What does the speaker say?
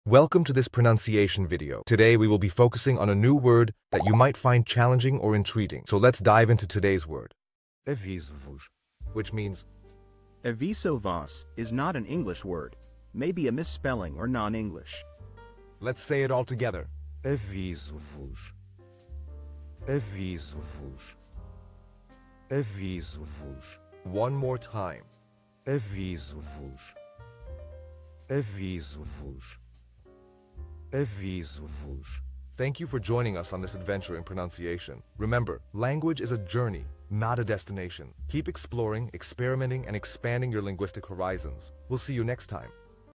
Welcome to this pronunciation video. Today we will be focusing on a new word that you might find challenging or intriguing. So let's dive into today's word. Aviso-vos, which means Aviso-vos is not an English word, maybe a misspelling or non-English. Let's say it all together. Aviso-vos. Aviso-vos. Aviso-vos. One more time. Aviso-vos. Aviso-vos. Aviso-vos. Thank you for joining us on this adventure in pronunciation. Remember, language is a journey, not a destination. Keep exploring, experimenting, and expanding your linguistic horizons. We'll see you next time.